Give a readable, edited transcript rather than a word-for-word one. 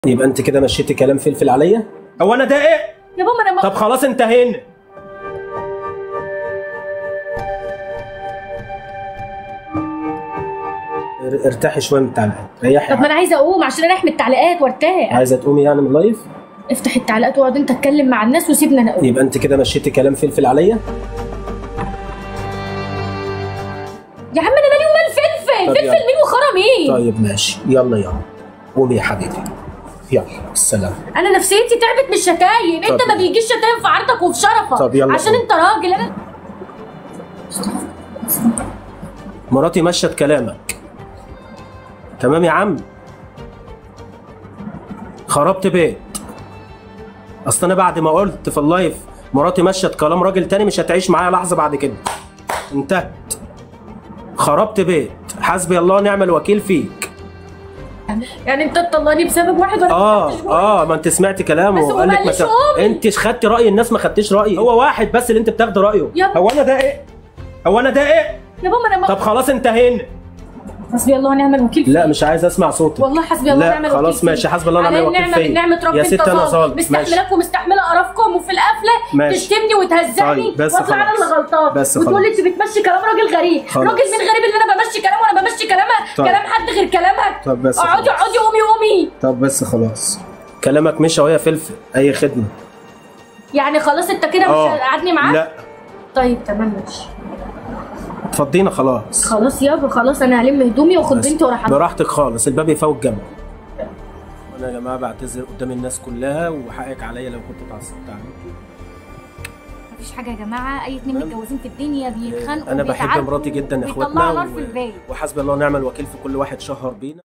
يبقى انت كده مشيتي كلام فلفل عليا؟ هو انا ده ايه؟ يا ماما انا طب خلاص انتهينا. ارتاحي شويه من التعليقات، ريحي. طب ما انا عايزه اقوم عشان اريح من التعليقات وارتاح. عايزه تقومي يعني من اللايف؟ افتح التعليقات واقعد انت اتكلم مع الناس وسيبنا انا اقوم. يبقى انت كده مشيتي كلام فلفل عليا؟ يا عم انا مالي ومال فلفل؟ فلفل مين وخرا مين؟ طيب ماشي، يلا قومي يا حبيبي، يلا السلام. انا نفسيتي تعبت من الشتايم، انت ما بيجيش شتايم في عرضك وفي شرفك. طب يلا عشان انت راجل. انا مراتي مشت كلامك تمام يا عم؟ خربت بيت. اصل انا بعد ما قلت في اللايف مراتي مشت كلام راجل تاني مش هتعيش معايا لحظه بعد كده. انتهت. خربت بيت. حسبي الله ونعم الوكيل فيك. يعني انت تطلعني بسبب واحد ولا ما انت سمعتي كلامه وقال لك انت خدتي راي الناس ما خدتيش رايي. هو واحد بس اللي انت بتاخدي رايه. هو انا ده ايه؟ يا ماما انا طب خلاص انتهينا. حسبي الله ونعم الوكيل فيك. لا مش عايز اسمع صوتك والله. حسبي الله ونعم الوكيل خلاص فيك. ماشي. حسبي الله ونعم الوكيل فيك. نعمة ربنا يا ست انا ظالم. مستحملاك ومستحمله قرفكم وفي القفله تشتمني وتهزقني واطلع انا اللي غلطان وتقول لي انت بتمشي كلام راجل غريب. راجل من غريب اللي انا بمشي كلامه وانا بمشي كلام حد غير كلامك. طب بس اقعدي قومي. طب بس خلاص كلامك مشى وهي فلفل اي خدمه. يعني خلاص انت كده مش هتقعدني معاك؟ لا. طيب تمام ماشي. اتفضينا خلاص يابا خلاص. انا هلم هدومي واخد بنتي واروح براحتك خالص. الباب يفوت جنبك. انا يا جماعه بعتذر قدام الناس كلها وحقك عليا لو كنت اتعصبت عليكي. مفيش حاجه يا جماعه. اي اتنين متجوزين في الدنيا بيتخانقوا. انا بحب مراتي جدا يا اخواتنا نار في البيت. وحسبي الله ونعم الوكيل في كل واحد شهر بينا.